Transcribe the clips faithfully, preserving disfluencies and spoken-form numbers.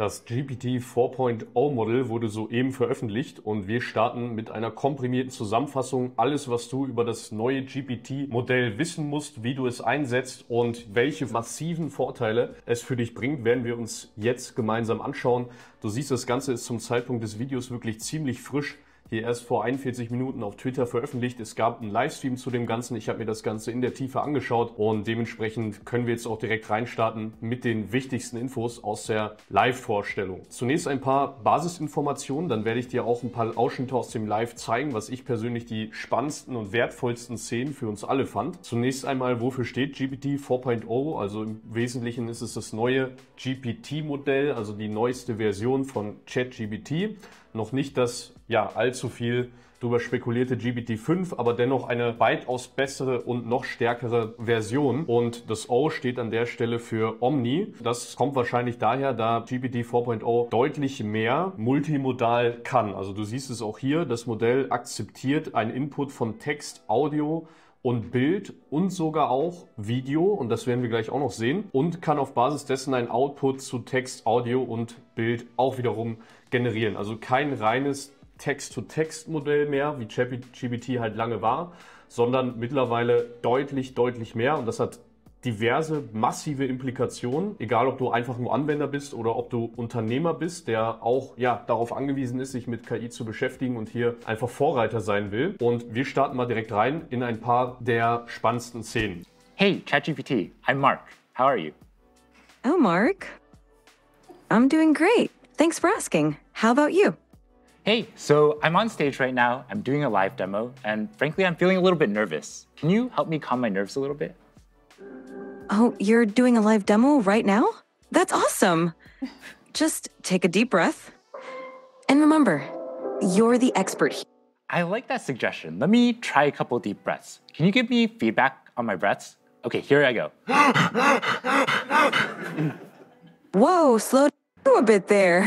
Das G P T vier Punkt null Modell wurde soeben veröffentlicht und wir starten mit einer komprimierten Zusammenfassung. Alles, was du über das neue G P T-Modell wissen musst, wie du es einsetzt und welche massiven Vorteile es für dich bringt, werden wir uns jetzt gemeinsam anschauen. Du siehst, das Ganze ist zum Zeitpunkt des Videos wirklich ziemlich frisch. Hier erst vor einundvierzig Minuten auf Twitter veröffentlicht. Es gab einen Livestream zu dem Ganzen. Ich habe mir das Ganze in der Tiefe angeschaut und dementsprechend können wir jetzt auch direkt reinstarten mit den wichtigsten Infos aus der Live-Vorstellung. Zunächst ein paar Basisinformationen, dann werde ich dir auch ein paar Ausschnitte aus dem Live zeigen, was ich persönlich die spannendsten und wertvollsten Szenen für uns alle fand. Zunächst einmal, wofür steht G P T vier Punkt null? Also im Wesentlichen ist es das neue G P T-Modell, also die neueste Version von ChatGPT. Noch nicht das, ja, allzu viel darüber spekulierte G P T fünf, aber dennoch eine weitaus bessere und noch stärkere Version. Und das O steht an der Stelle für Omni. Das kommt wahrscheinlich daher, da G P T vier Punkt null deutlich mehr multimodal kann. Also du siehst es auch hier, das Modell akzeptiert einen Input von Text, Audio und Bild und sogar auch Video, und das werden wir gleich auch noch sehen, und kann auf Basis dessen ein Output zu Text, Audio und Bild auch wiederum generieren. Also kein reines Text-to-Text-Modell mehr, wie ChatGPT halt lange war, sondern mittlerweile deutlich, deutlich mehr, und das hat diverse massive Implikationen, egal ob du einfach nur Anwender bist oder ob du Unternehmer bist, der auch ja, darauf angewiesen ist, sich mit K I zu beschäftigen und hier einfach Vorreiter sein will. Und wir starten mal direkt rein in ein paar der spannendsten Szenen. Hey, ChatGPT, I'm Mark. How are you? Oh, Mark. I'm doing great. Thanks for asking. How about you? Hey, so I'm on stage right now. I'm doing a live demo, and frankly, I'm feeling a little bit nervous. Can you help me calm my nerves a little bit? Oh, you're doing a live demo right now? That's awesome. Just take a deep breath. And remember, you're the expert here. I like that suggestion. Let me try a couple deep breaths. Can you give me feedback on my breaths? Okay, here I go. Whoa, slow down a bit there.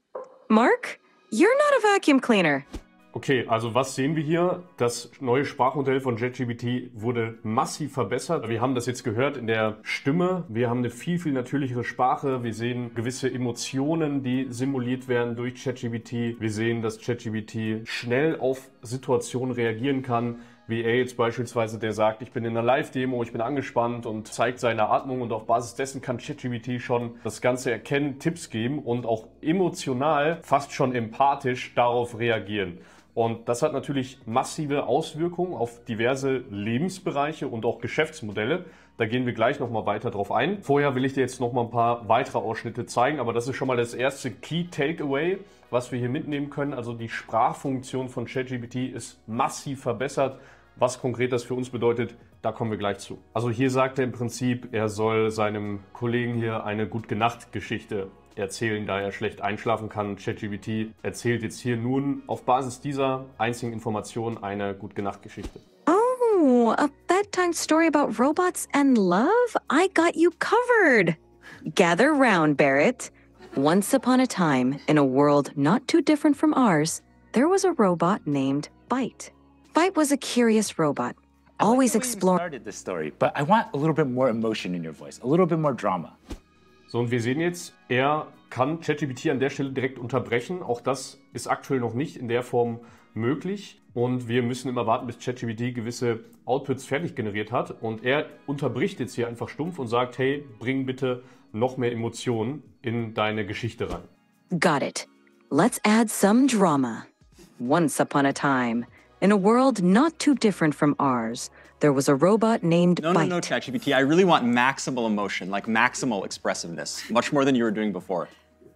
Mark, you're not a vacuum cleaner. Okay, also was sehen wir hier? Das neue Sprachmodell von ChatGPT wurde massiv verbessert. Wir haben das jetzt gehört in der Stimme. Wir haben eine viel, viel natürlichere Sprache. Wir sehen gewisse Emotionen, die simuliert werden durch ChatGPT. Wir sehen, dass ChatGPT schnell auf Situationen reagieren kann. Wie er jetzt beispielsweise, der sagt, ich bin in einer Live-Demo, ich bin angespannt und zeigt seine Atmung, und auf Basis dessen kann ChatGPT schon das Ganze erkennen, Tipps geben und auch emotional, fast schon empathisch darauf reagieren. Und das hat natürlich massive Auswirkungen auf diverse Lebensbereiche und auch Geschäftsmodelle. Da gehen wir gleich nochmal weiter drauf ein. Vorher will ich dir jetzt nochmal ein paar weitere Ausschnitte zeigen, aber das ist schon mal das erste Key Takeaway, was wir hier mitnehmen können. Also die Sprachfunktion von ChatGPT ist massiv verbessert. Was konkret das für uns bedeutet, da kommen wir gleich zu. Also hier sagt er im Prinzip, er soll seinem Kollegen hier eine Gut-Ge-Nacht-Geschichte erzählen, da er schlecht einschlafen kann. ChatGPT erzählt jetzt hier nun auf Basis dieser einzigen Information eine Gut-Ge-Nacht-Geschichte. Oh, a bedtime story about robots and love? I got you covered. Gather round, Barrett. Once upon a time, in a world not too different from ours, there was a robot named Byte. Byte was a curious robot, always exploring. I started this story, but I want a little bit more emotion in your voice, a little bit more drama. So, und wir sehen jetzt, er kann ChatGPT an der Stelle direkt unterbrechen. Auch das ist aktuell noch nicht in der Form möglich. Und wir müssen immer warten, bis ChatGPT gewisse Outputs fertig generiert hat. Und er unterbricht jetzt hier einfach stumpf und sagt, hey, bring bitte noch mehr Emotionen in deine Geschichte rein. Got it. Let's add some drama. Once upon a time, in a world not too different from ours, there was a robot named No, Byte. no, no, ChatGPT. I really want maximal emotion, like maximal expressiveness, much more than you were doing before.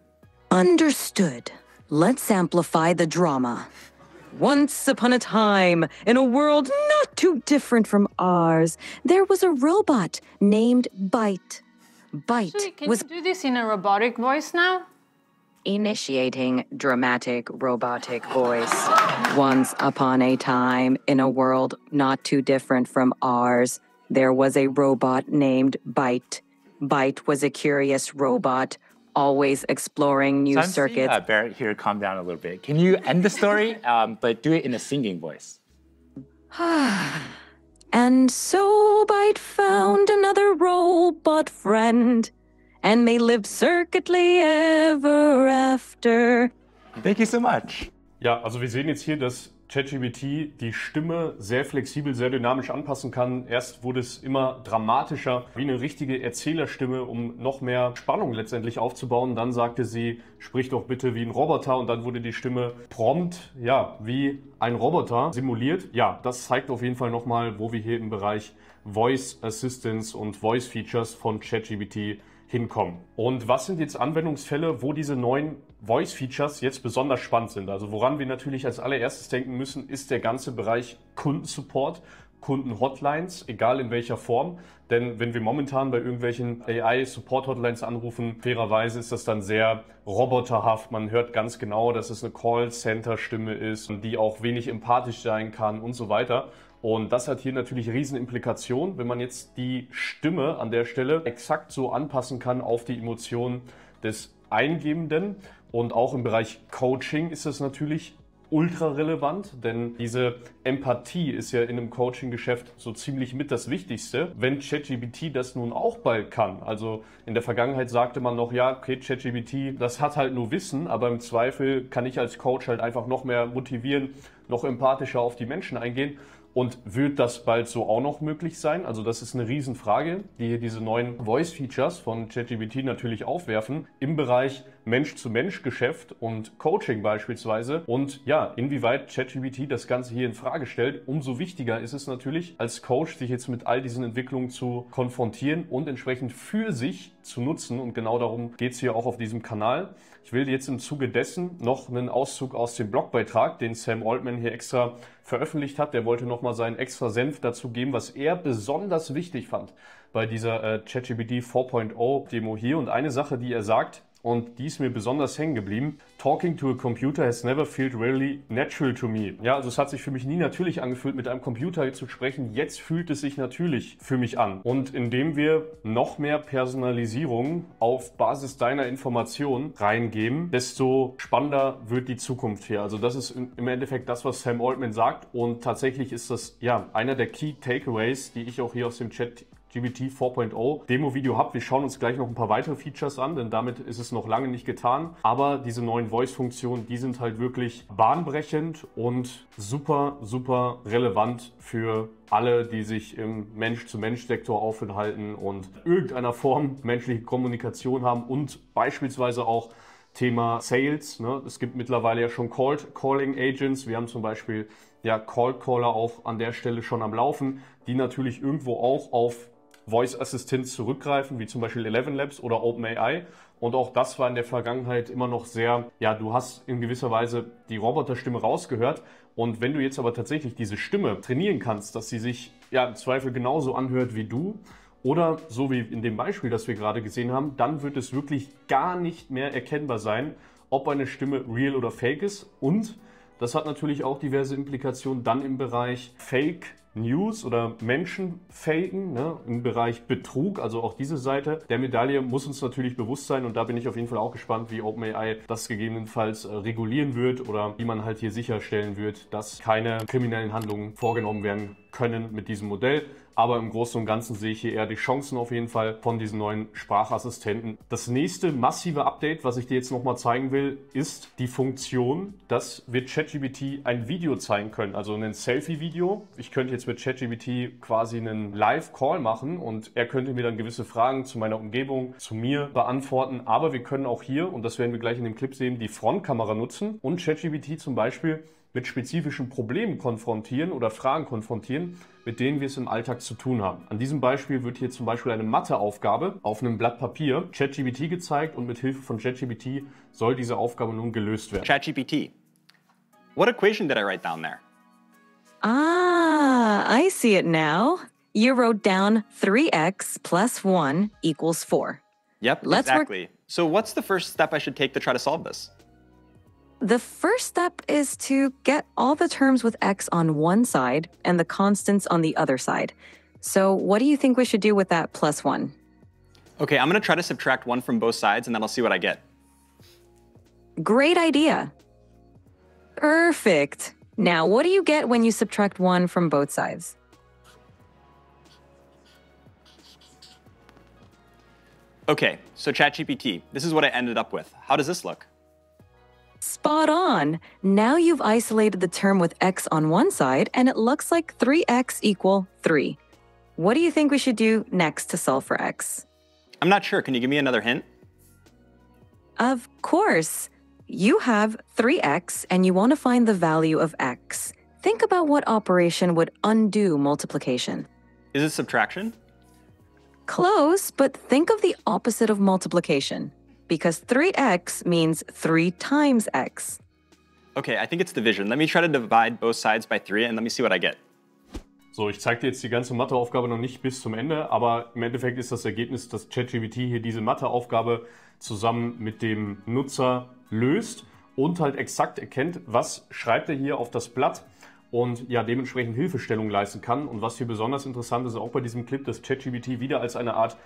Understood. Let's amplify the drama. Once upon a time, in a world not too different from ours, there was a robot named Byte. Byte Actually, can was you do this in a robotic voice now? initiating dramatic robotic voice. Once upon a time, in a world not too different from ours, there was a robot named Byte. Byte was a curious robot, always exploring new So I'm seeing, circuits. uh, Barrett here, calm down a little bit. Can you end the story, um, but do it in a singing voice? And so Byte found another robot friend, and they lived circuitly ever Thank you so much. Ja, also wir sehen jetzt hier, dass ChatGPT die Stimme sehr flexibel, sehr dynamisch anpassen kann. Erst wurde es immer dramatischer, wie eine richtige Erzählerstimme, um noch mehr Spannung letztendlich aufzubauen. Dann sagte sie, sprich doch bitte wie ein Roboter, und dann wurde die Stimme prompt, ja, wie ein Roboter simuliert. Ja, das zeigt auf jeden Fall nochmal, wo wir hier im Bereich Voice Assistance und Voice Features von ChatGPT hinkommen. Und was sind jetzt Anwendungsfälle, wo diese neuen Voice Features jetzt besonders spannend sind? Also woran wir natürlich als allererstes denken müssen, ist der ganze Bereich Kundensupport, Kundenhotlines, egal in welcher Form. Denn wenn wir momentan bei irgendwelchen A I-Support-Hotlines anrufen, fairerweise ist das dann sehr roboterhaft. Man hört ganz genau, dass es eine Call-Center-Stimme ist, die auch wenig empathisch sein kann und so weiter. Und das hat hier natürlich riesen Implikationen, wenn man jetzt die Stimme an der Stelle exakt so anpassen kann auf die Emotionen des Eingebenden. Und auch im Bereich Coaching ist das natürlich ultra relevant, denn diese Empathie ist ja in einem Coaching-Geschäft so ziemlich mit das Wichtigste. Wenn ChatGPT das nun auch bald kann, also in der Vergangenheit sagte man noch, ja, okay, ChatGPT, das hat halt nur Wissen, aber im Zweifel kann ich als Coach halt einfach noch mehr motivieren, noch empathischer auf die Menschen eingehen. Und wird das bald so auch noch möglich sein? Also das ist eine Riesenfrage, die hier diese neuen Voice-Features von ChatGPT natürlich aufwerfen im Bereich Mensch-zu-Mensch-Geschäft und Coaching beispielsweise. Und ja, inwieweit ChatGPT das Ganze hier in Frage stellt, umso wichtiger ist es natürlich als Coach, sich jetzt mit all diesen Entwicklungen zu konfrontieren und entsprechend für sich zu nutzen. Und genau darum geht es hier auch auf diesem Kanal. Ich will jetzt im Zuge dessen noch einen Auszug aus dem Blogbeitrag, den Sam Altman hier extra veröffentlicht hat. Der wollte nochmal seinen extra Senf dazu geben, was er besonders wichtig fand bei dieser äh, ChatGPT vier Punkt null Demo hier. Und eine Sache, die er sagt, und die ist mir besonders hängen geblieben: Talking to a computer has never felt really natural to me. Ja, also es hat sich für mich nie natürlich angefühlt, mit einem Computer zu sprechen. Jetzt fühlt es sich natürlich für mich an. Und indem wir noch mehr Personalisierung auf Basis deiner Informationen reingeben, desto spannender wird die Zukunft hier. Also das ist im Endeffekt das, was Sam Altman sagt. Und tatsächlich ist das ja einer der Key Takeaways, die ich auch hier aus dem Chat G P T vier Punkt null Demo-Video habe. Wir schauen uns gleich noch ein paar weitere Features an, denn damit ist es noch lange nicht getan. Aber diese neuen Voice-Funktionen, die sind halt wirklich bahnbrechend und super, super relevant für alle, die sich im Mensch-zu-Mensch-Sektor aufhalten und irgendeiner Form menschliche Kommunikation haben und beispielsweise auch Thema Sales. Ne? Es gibt mittlerweile ja schon Cold Calling Agents. Wir haben zum Beispiel ja Cold Caller auch an der Stelle schon am Laufen, die natürlich irgendwo auch auf Voice Assistenz zurückgreifen, wie zum Beispiel Eleven Labs oder OpenAI. Und auch das war in der Vergangenheit immer noch sehr, ja, du hast in gewisser Weise die Roboterstimme rausgehört. Und wenn du jetzt aber tatsächlich diese Stimme trainieren kannst, dass sie sich ja im Zweifel genauso anhört wie du, oder so wie in dem Beispiel, das wir gerade gesehen haben, dann wird es wirklich gar nicht mehr erkennbar sein, ob eine Stimme real oder fake ist. Und das hat natürlich auch diverse Implikationen dann im Bereich Fake News oder Menschen faken, ne, im Bereich Betrug. Also auch diese Seite der Medaille muss uns natürlich bewusst sein, und da bin ich auf jeden Fall auch gespannt, wie OpenAI das gegebenenfalls äh, regulieren wird oder wie man halt hier sicherstellen wird, dass keine kriminellen Handlungen vorgenommen werden können mit diesem Modell. Aber im Großen und Ganzen sehe ich hier eher die Chancen auf jeden Fall von diesen neuen Sprachassistenten. Das nächste massive Update, was ich dir jetzt nochmal zeigen will, ist die Funktion, dass wir ChatGPT ein Video zeigen können, also ein Selfie-Video. Ich könnte jetzt mit ChatGPT quasi einen Live-Call machen und er könnte mir dann gewisse Fragen zu meiner Umgebung, zu mir beantworten. Aber wir können auch hier, und das werden wir gleich in dem Clip sehen, die Frontkamera nutzen und ChatGPT zum Beispiel mit spezifischen Problemen konfrontieren oder Fragen konfrontieren, mit denen wir es im Alltag zu tun haben. An diesem Beispiel wird hier zum Beispiel eine Matheaufgabe auf einem Blatt Papier ChatGPT gezeigt und mit Hilfe von ChatGPT soll diese Aufgabe nun gelöst werden. ChatGPT, what equation did I write down there? Ah, I see it now. You wrote down three x plus one equals four. Yep, Let's work- exactly. So what's the first step I should take to try to solve this? The first step is to get all the terms with x on one side and the constants on the other side. So what do you think we should do with that plus one? Okay, I'm gonna try to subtract one from both sides and then I'll see what I get. Great idea. Perfect. Now, what do you get when you subtract one from both sides? Okay, so ChatGPT, this is what I ended up with. How does this look? Spot on. Now you've isolated the term with x on one side, and it looks like three x equal three. What do you think we should do next to solve for x? I'm not sure. Can you give me another hint? Of course. You have three x, and you want to find the value of x. Think about what operation would undo multiplication. Is it subtraction? Close, but think of the opposite of multiplication, because three x means three times x. Okay, I think it's division. Let me try to divide both sides by three and let me see what I get. So, ich zeige dir jetzt die ganze Matheaufgabe noch nicht bis zum Ende, aber im Endeffekt ist das Ergebnis, dass ChatGPT hier diese Matheaufgabe zusammen mit dem Nutzer löst und halt exakt erkennt, was schreibt er hier auf das Blatt und ja dementsprechend Hilfestellung leisten kann. Und was hier besonders interessant ist, auch bei diesem Clip, dass ChatGPT wieder als eine Art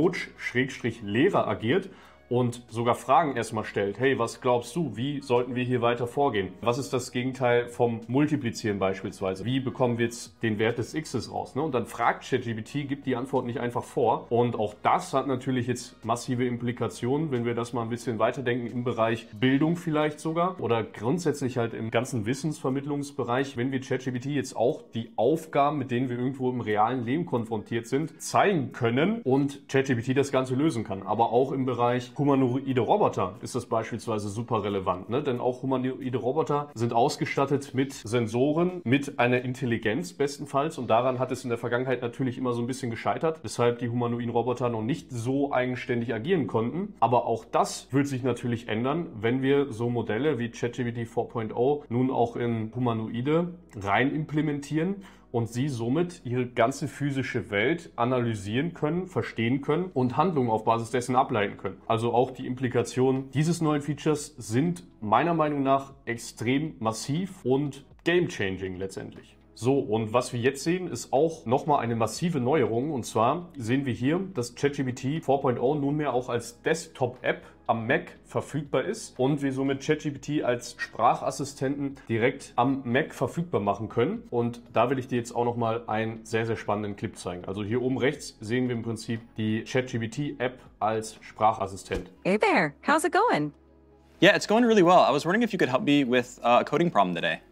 Coach-Lehrer agiert und sogar Fragen erstmal stellt. Hey, was glaubst du, wie sollten wir hier weiter vorgehen? Was ist das Gegenteil vom Multiplizieren beispielsweise? Wie bekommen wir jetzt den Wert des X's raus? Ne? Und dann fragt ChatGPT, gibt die Antwort nicht einfach vor. Und auch das hat natürlich jetzt massive Implikationen, wenn wir das mal ein bisschen weiterdenken im Bereich Bildung vielleicht sogar oder grundsätzlich halt im ganzen Wissensvermittlungsbereich, wenn wir ChatGPT jetzt auch die Aufgaben, mit denen wir irgendwo im realen Leben konfrontiert sind, zeigen können und ChatGPT das Ganze lösen kann. Aber auch im Bereich humanoide Roboter ist das beispielsweise super relevant, ne? Denn auch humanoide Roboter sind ausgestattet mit Sensoren, mit einer Intelligenz bestenfalls und daran hat es in der Vergangenheit natürlich immer so ein bisschen gescheitert, weshalb die humanoiden Roboter noch nicht so eigenständig agieren konnten. Aber auch das wird sich natürlich ändern, wenn wir so Modelle wie ChatGPT vier Punkt null nun auch in Humanoide rein implementieren und sie somit ihre ganze physische Welt analysieren können, verstehen können und Handlungen auf Basis dessen ableiten können. Also auch die Implikationen dieses neuen Features sind meiner Meinung nach extrem massiv und game-changing letztendlich. So, und was wir jetzt sehen, ist auch nochmal eine massive Neuerung. Und zwar sehen wir hier, dass ChatGPT vier Punkt null nunmehr auch als Desktop-App am Mac verfügbar ist und wir somit ChatGPT als Sprachassistenten direkt am Mac verfügbar machen können. Und da will ich dir jetzt auch nochmal einen sehr, sehr spannenden Clip zeigen. Also hier oben rechts sehen wir im Prinzip die ChatGPT-App als Sprachassistent. Hey there, how's it going? Yeah, it's going really well. I was wondering if you could help me with uh, a coding problem today.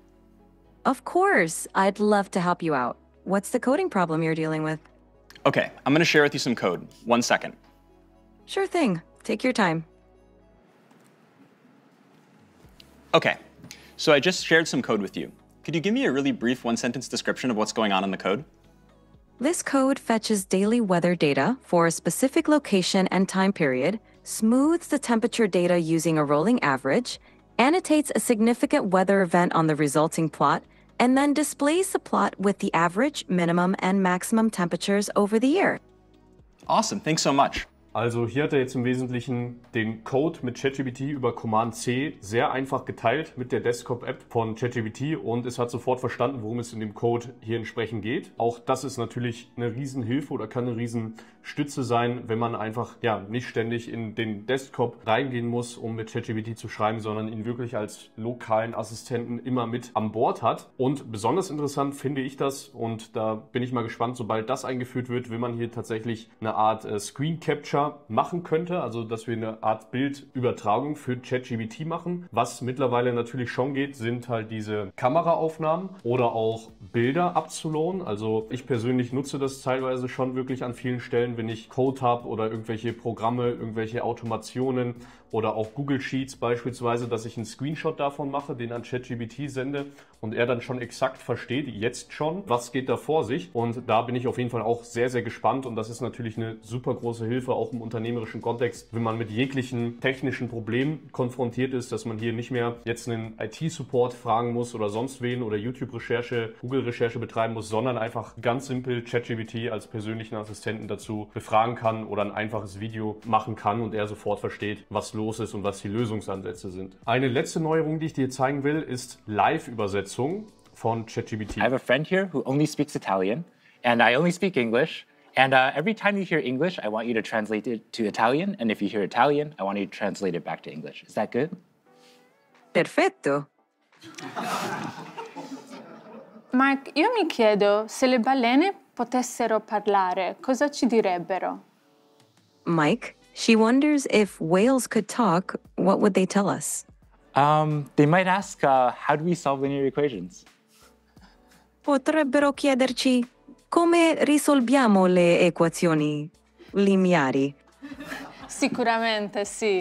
Of course, I'd love to help you out. What's the coding problem you're dealing with? Okay, I'm going to share with you some code. One second. Sure thing. Take your time. Okay, so I just shared some code with you. Could you give me a really brief one-sentence description of what's going on in the code? This code fetches daily weather data for a specific location and time period, smooths the temperature data using a rolling average, annotates a significant weather event on the resulting plot, and then displays the plot with the average, minimum, and maximum temperatures over the year. Awesome, thanks so much. Also hier hat er jetzt im Wesentlichen den Code mit ChatGPT über Command C sehr einfach geteilt mit der Desktop-App von ChatGPT und es hat sofort verstanden, worum es in dem Code hier entsprechend geht. Auch das ist natürlich eine Riesenhilfe oder kann eine Riesenstütze sein, wenn man einfach ja nicht ständig in den Desktop reingehen muss, um mit ChatGPT zu schreiben, sondern ihn wirklich als lokalen Assistenten immer mit an Bord hat. Und besonders interessant finde ich das und da bin ich mal gespannt, sobald das eingeführt wird, will man hier tatsächlich eine Art äh, Screen Capture machen könnte, also dass wir eine Art Bildübertragung für ChatGPT machen. Was mittlerweile natürlich schon geht, sind halt diese Kameraaufnahmen oder auch Bilder abzulohnen. Also ich persönlich nutze das teilweise schon wirklich an vielen Stellen, wenn ich Code habe oder irgendwelche Programme, irgendwelche Automationen oder auch Google Sheets beispielsweise, dass ich einen Screenshot davon mache, den an ChatGPT sende und er dann schon exakt versteht, jetzt schon, was geht da vor sich. Und da bin ich auf jeden Fall auch sehr, sehr gespannt und das ist natürlich eine super große Hilfe, auch im unternehmerischen Kontext, wenn man mit jeglichen technischen Problemen konfrontiert ist, dass man hier nicht mehr jetzt einen I T-Support fragen muss oder sonst wen oder YouTube-Recherche, Google-Recherche betreiben muss, sondern einfach ganz simpel ChatGPT als persönlichen Assistenten dazu befragen kann oder ein einfaches Video machen kann und er sofort versteht, was los ist und was die Lösungsansätze sind. Eine letzte Neuerung, die ich dir zeigen will, ist Live-Übersetzung von ChatGPT. I have a friend here who only speaks Italian, and I only speak English. And uh, every time you hear English, I want you to translate it to Italian. And if you hear Italian, I want you to translate it back to English. Is that good? Perfetto. Mark, io mi chiedo, se le balene potessero parlare, cosa ci direbbero? Mike, she wonders if whales could talk, what would they tell us? Um, they might ask, uh, how do we solve linear equations? Potrebbero chiederci come risolviamo le equazioni lineari. Sicuramente sì.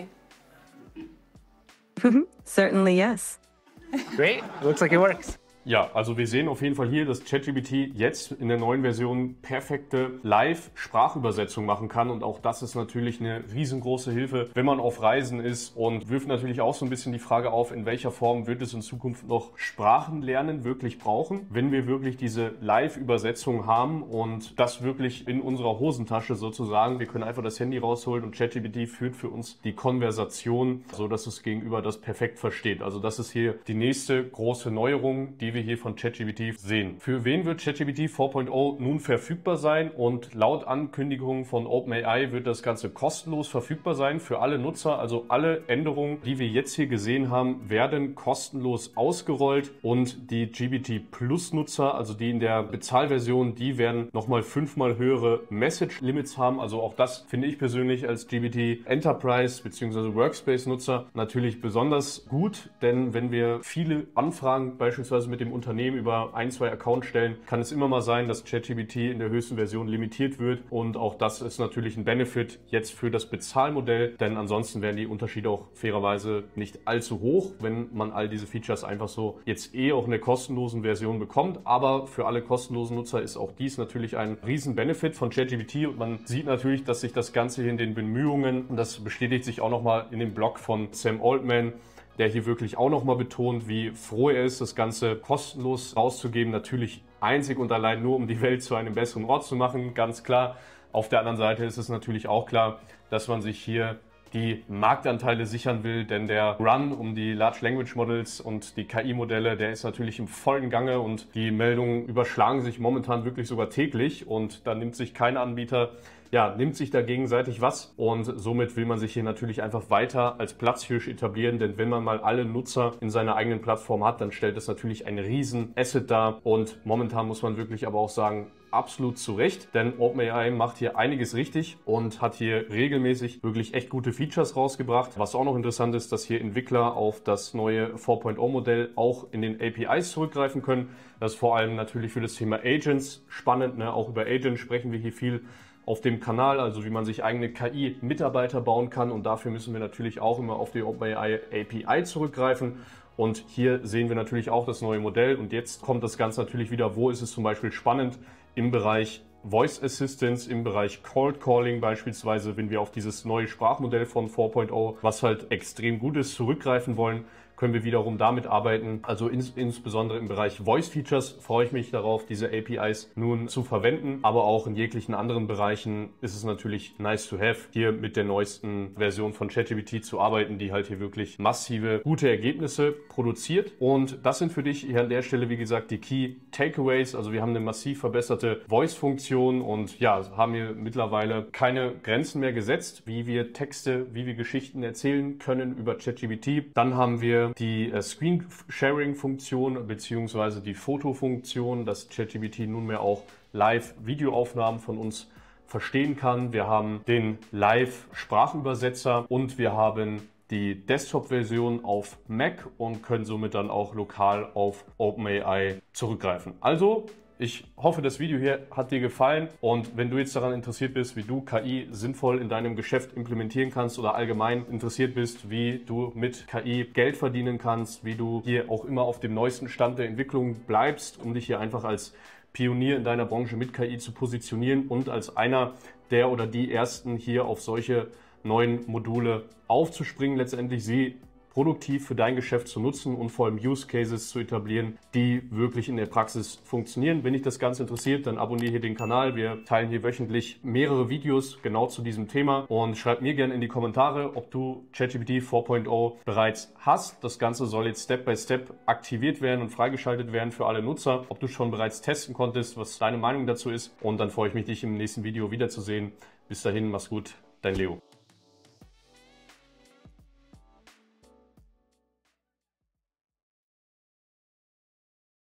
Certainly yes. Great, looks like it works. Ja, also wir sehen auf jeden Fall hier, dass ChatGPT jetzt in der neuen Version perfekte Live-Sprachübersetzung machen kann und auch das ist natürlich eine riesengroße Hilfe, wenn man auf Reisen ist und wirft natürlich auch so ein bisschen die Frage auf, in welcher Form wird es in Zukunft noch Sprachenlernen wirklich brauchen, wenn wir wirklich diese Live-Übersetzung haben und das wirklich in unserer Hosentasche sozusagen. Wir können einfach das Handy rausholen und ChatGPT führt für uns die Konversation, so dass es gegenüber das perfekt versteht. Also das ist hier die nächste große Neuerung, die wir hier von ChatGPT sehen. Für wen wird ChatGPT vier Punkt null nun verfügbar sein? Und laut Ankündigung von OpenAI wird das Ganze kostenlos verfügbar sein für alle Nutzer. Also alle Änderungen, die wir jetzt hier gesehen haben, werden kostenlos ausgerollt und die G P T Plus Nutzer, also die in der Bezahlversion, die werden nochmal fünfmal höhere Message Limits haben. Also auch das finde ich persönlich als G P T Enterprise bzw. Workspace Nutzer natürlich besonders gut, denn wenn wir viele Anfragen beispielsweise mit dem Unternehmen über ein, zwei Accounts stellen, kann es immer mal sein, dass ChatGPT in der höchsten Version limitiert wird und auch das ist natürlich ein Benefit jetzt für das Bezahlmodell, denn ansonsten wären die Unterschiede auch fairerweise nicht allzu hoch, wenn man all diese Features einfach so jetzt eh auch in der kostenlosen Version bekommt, aber für alle kostenlosen Nutzer ist auch dies natürlich ein riesen Benefit von ChatGPT und man sieht natürlich, dass sich das Ganze hier in den Bemühungen, und das bestätigt sich auch nochmal in dem Blog von Sam Altman, der hier wirklich auch nochmal betont, wie froh er ist, das Ganze kostenlos rauszugeben. Natürlich einzig und allein nur, um die Welt zu einem besseren Ort zu machen, ganz klar. Auf der anderen Seite ist es natürlich auch klar, dass man sich hier die Marktanteile sichern will, denn der Run um die Large Language Models und die K I-Modelle, der ist natürlich im vollen Gange und die Meldungen überschlagen sich momentan wirklich sogar täglich und da nimmt sich kein Anbieter ja, nimmt sich da gegenseitig was und somit will man sich hier natürlich einfach weiter als Platzhirsch etablieren, denn wenn man mal alle Nutzer in seiner eigenen Plattform hat, dann stellt das natürlich ein riesen Asset dar und momentan muss man wirklich aber auch sagen, absolut zu Recht, denn OpenAI macht hier einiges richtig und hat hier regelmäßig wirklich echt gute Features rausgebracht. Was auch noch interessant ist, dass hier Entwickler auf das neue vier Punkt null Modell auch in den A P Is zurückgreifen können. Das ist vor allem natürlich für das Thema Agents spannend, ne? Auch über Agents sprechen wir hier viel auf dem Kanal, also wie man sich eigene K I-Mitarbeiter bauen kann und dafür müssen wir natürlich auch immer auf die OpenAI A P I zurückgreifen. Und hier sehen wir natürlich auch das neue Modell und jetzt kommt das Ganze natürlich wieder, wo ist es zum Beispiel spannend im Bereich Voice Assistance, im Bereich Cold Calling beispielsweise, wenn wir auf dieses neue Sprachmodell von vier Punkt null, was halt extrem gut ist, zurückgreifen wollen, können wir wiederum damit arbeiten. Also ins, insbesondere im Bereich Voice Features freue ich mich darauf, diese A P Is nun zu verwenden. Aber auch in jeglichen anderen Bereichen ist es natürlich nice to have, hier mit der neuesten Version von ChatGPT zu arbeiten, die halt hier wirklich massive, gute Ergebnisse produziert. Und das sind für dich hier an der Stelle, wie gesagt, die Key Takeaways. Also wir haben eine massiv verbesserte Voice-Funktion und ja, haben hier mittlerweile keine Grenzen mehr gesetzt, wie wir Texte, wie wir Geschichten erzählen können über ChatGPT. Dann haben wir die äh, Screen-Sharing-Funktion bzw. die Fotofunktion, dass ChatGPT nunmehr auch Live-Videoaufnahmen von uns verstehen kann. Wir haben den Live-Sprachübersetzer und wir haben die Desktop-Version auf Mac und können somit dann auch lokal auf OpenAI zurückgreifen. Also, ich hoffe, das Video hier hat dir gefallen und wenn du jetzt daran interessiert bist, wie du K I sinnvoll in deinem Geschäft implementieren kannst oder allgemein interessiert bist, wie du mit K I Geld verdienen kannst, wie du hier auch immer auf dem neuesten Stand der Entwicklung bleibst, um dich hier einfach als Pionier in deiner Branche mit K I zu positionieren und als einer der oder die Ersten hier auf solche neuen Module aufzuspringen, letztendlich sie produktiv für dein Geschäft zu nutzen und vor allem Use Cases zu etablieren, die wirklich in der Praxis funktionieren. Wenn dich das Ganze interessiert, dann abonniere hier den Kanal. Wir teilen hier wöchentlich mehrere Videos genau zu diesem Thema und schreib mir gerne in die Kommentare, ob du ChatGPT vier Punkt null bereits hast. Das Ganze soll jetzt Step by Step aktiviert werden und freigeschaltet werden für alle Nutzer. Ob du schon bereits testen konntest, was deine Meinung dazu ist und dann freue ich mich, dich im nächsten Video wiederzusehen. Bis dahin, mach's gut, dein Leo.